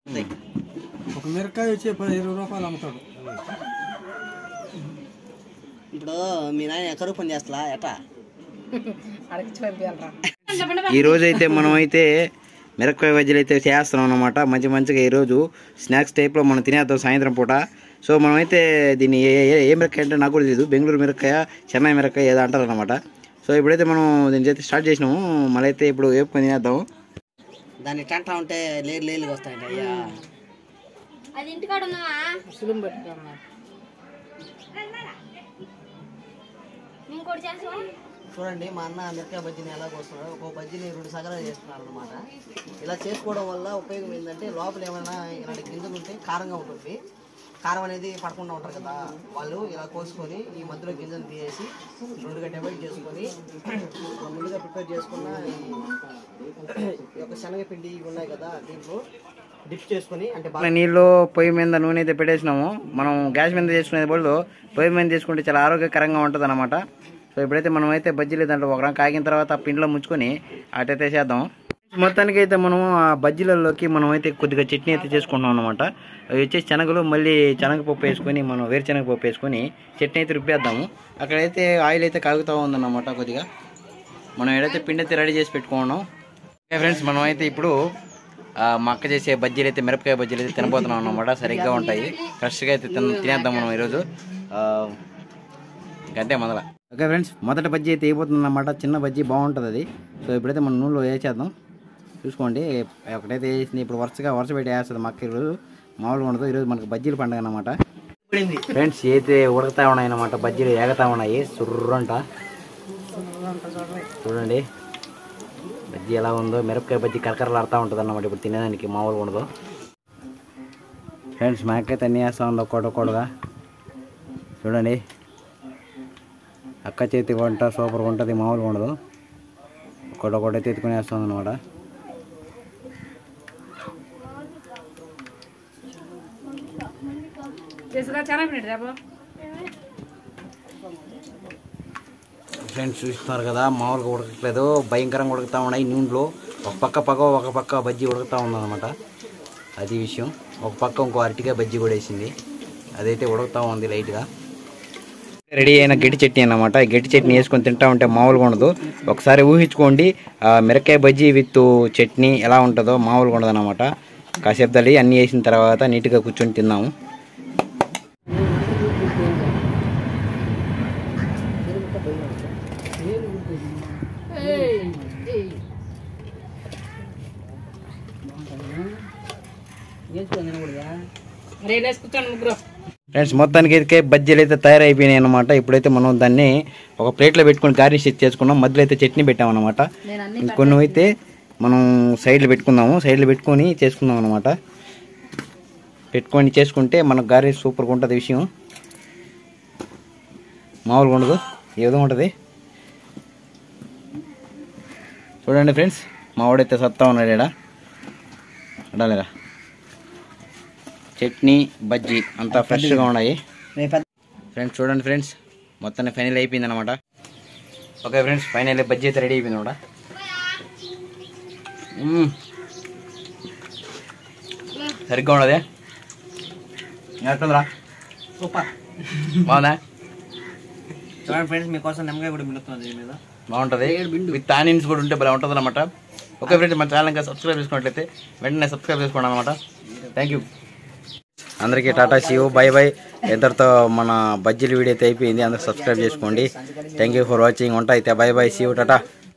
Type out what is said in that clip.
ఒక మిరకాయ వచ్చి 20 రూపాయలు అమ్ముతాడు. ఇప్పుడు మీ నాయన కరువు పని చేస్తా ఎట్టా? ఈరోజు అయితే మనం అయితే మిరపకాయ బజ్జీలు అయితే చేస్తున్నాం అనమాట. మంచిగా ఈరోజు స్నాక్స్ టైప్లో మనం తినేద్దాం సాయంత్రం పూట. సో మనమైతే దీన్ని ఏ మిరపకాయ అంటే నాకు కూడా తెలియదు, బెంగళూరు మిరపకాయ, చెన్నై మిరపకాయ ఏదో అంటారు అనమాట. సో ఇప్పుడైతే మనం దీన్ని అయితే స్టార్ట్ చేసినాము. మళ్ళీ అయితే ఇప్పుడు వేపుకొని తినేద్దాం. దాన్ని టంటా ఉంటే లేలుగా వస్తాయండి అయ్యా. అది ఇంటికాడ ఉన్నావా? ఇంకోటి చేస్తావా? చూడండి మా అన్న మిరపకాయ బజ్జీని ఎలా కోస్తున్నాడు. ఒక బజ్జీని 2 సగరాలు చేస్తున్నారు అనమాట. ఇలా చేసుకోవడం వల్ల ఉపయోగం ఏంటంటే లోపల ఏమైనా ఇలాంటి గింజలు ఉంటే కారంగా ఉంటుంది. కారం అనేది పడకుండా ఉంటారు కదా, వాళ్ళు ఇలా కోసుకొని ఈ మధ్యలో గింజలు తీసేసి 2గా డివైడ్ చేసుకొని ముందుగా ప్రిపేర్ చేసుకున్న ఈ యొక్క శనగపిండి ఇవి ఉన్నాయి కదా, దీంట్లో డిప్ చేసుకొని అంటే నీళ్ళు పొయ్యి మీద నూనె అయితే పెట్టేసినాము. మనం గ్యాస్ మీద చేసుకునే బదులు పొయ్యి మీద చేసుకుంటే చాలా ఆరోగ్యకరంగా ఉంటుంది అనమాట. సో ఇప్పుడైతే మనం అయితే బజ్జీలు దాంట్లో ఒక రంగు కాగిన తర్వాత ఆ పిండిలో ముంచుకొని అటైతే చేద్దాం. మొత్తానికి అయితే మనం ఆ బజ్జీలలోకి మనం అయితే కొద్దిగా చట్నీ అయితే చేసుకుంటాం అనమాట. అవి వచ్చేసి శనగలు, మళ్ళీ శనగపప్పు వేసుకొని మనం వేరుశనగపప్పు వేసుకొని చట్నీ అయితే రుబ్బేద్దాము. అక్కడైతే ఆయిల్ అయితే కాగుతూ ఉందన్నమాట. కొద్దిగా మనం ఏదైతే పిండి అయితే రెడీ చేసి పెట్టుకున్నాం. ఓకే ఫ్రెండ్స్, మనం అయితే ఇప్పుడు మా అక్క చేసే బజ్జీలు అయితే మిరపకాయ బజ్జీలు అయితే తినబోతున్నాం అన్నమాట. సరిగ్గా ఉంటాయి, ఫ్రెష్గా అయితే తినేద్దాం మనం ఈరోజు. గంటే మొదల. ఓకే ఫ్రెండ్స్, మొదటి బజ్జీ అయితే వేయబోతుంది అన్నమాట. చిన్న బజ్జీ బాగుంటుంది అది. సో ఇప్పుడైతే మనం నూనెలో వేసేద్దాం. చూసుకోండి, ఒకటైతే వేసింది. ఇప్పుడు వరుస పెట్టి వేస్తుంది మా అక్క. ఈరోజు మామూలుగా ఉండదు, ఈరోజు మనకు బజ్జీల పండుగ అన్నమాట. ఫ్రెండ్స్ అయితే ఉడకతా ఉన్నాయి అన్నమాట, బజ్జీలు ఏగతా ఉన్నాయి సుర్రంట. చూడండి బజ్జీ ఎలా ఉందో. మిరపకాయ బజ్జీ కరకరలాడుతూ ఉంటుంది అన్నమాట. ఇప్పుడు తినేదానికి మామూలుగా ఉండదు. ఫ్రెండ్స్ మా అక్క అయితే అన్నీ వేస్తూ ఉంది ఒక్కొక్కటిగా. చూడండి అక్క చేతి వంట సూపర్గా ఉంటుంది, మామూలుగా ఉండదు. ఒక్కొక్కటి ఎత్తుకుని వేస్తుంది అనమాట. ఫ్రెండ్స్ చూస్తున్నారు కదా, మామూలుగా ఉడకట్లేదు, భయంకరంగా ఉడుకుతూ ఉన్నాయి నూనెలో. ఒక పక్క బజ్జీ ఉడుకుతూ ఉందన్నమాట. అది విషయం. ఒక పక్క ఇంకో అరటికాయ బజ్జీ కూడా వేసింది, అదైతే ఉడుకుతూ ఉంది లైట్గా. రెడీ అయిన గట్టి చట్నీ అన్నమాట. ఈ గట్టి చట్నీ వేసుకొని తింటా ఉంటే మామూలుగా ఉండదు. ఒకసారి ఊహించుకోండి మిరపకాయ బజ్జీ విత్ చట్నీ ఎలా ఉంటుందో, మామూలుగా ఉండదు అన్నమాట. కాసేపు తల్లి అన్నీ వేసిన తర్వాత నీట్గా కూర్చొని తిన్నాము. ఫ్రెండ్స్ మొత్తానికి అయితే బజ్జీలు అయితే తయారైపోయినాయి అనమాట. ఇప్పుడైతే మనం దాన్ని ఒక ప్లేట్లో పెట్టుకొని గార్నిష్ చేసుకున్నాం. మధ్యలో అయితే చట్నీ పెట్టామన్నమాట. ఇంకొన్ని అయితే మనం సైడ్లో పెట్టుకుందాము. సైడ్లో పెట్టుకొని చేసుకుందాం అనమాట. పెట్టుకొని చేసుకుంటే మనకు గార్నిష్ సూపర్గా ఉంటుంది. విషయం మామూలుగా ఉండదు, ఏ విధంగా ఉంటుంది చూడండి ఫ్రెండ్స్. మా వాడైతే సత్తా ఉన్నాడు ఇక్కడ అడాలేరా. చట్నీ బజ్జీ అంతా ఫ్రెష్గా ఉన్నాయి ఫ్రెండ్స్. చూడండి ఫ్రెండ్స్, మొత్తాన్ని ఫైనల్ అయిపోయింది అనమాట. ఓకే ఫ్రెండ్స్, ఫైనల్ బజ్జీ అయితే రెడీ అయిపోయింది అనమాట. సరిగ్గా ఉండదే, ఎట్టుందిరా? సూపర్ బాగుందా? చూడండి ఫ్రెండ్స్, మీకోసం నిమ్మకాయ కూడా మిగులుతుంది మీద. బాగుంటుంది, విత్ ఆనియన్స్ కూడా ఉంటే బాగా ఉంటుంది అనమాట. ఓకే ఫ్రెండ్స్, మన ఛానల్ ఇంకా సబ్స్క్రైబ్ చేసుకున్నట్లయితే వెంటనే సబ్స్క్రైబ్ చేసుకోండి అనమాట. థ్యాంక్ యూ అందరికీ. Tata see you, bye bye. ఎంతటితో మన బజ్జీల వీడియో అయితే అయిపోయింది. అందరూ సబ్స్క్రైబ్ చేసుకోండి. Thank you for watching. ఉంటా అయితే బై బై, సీయూ, టాటా.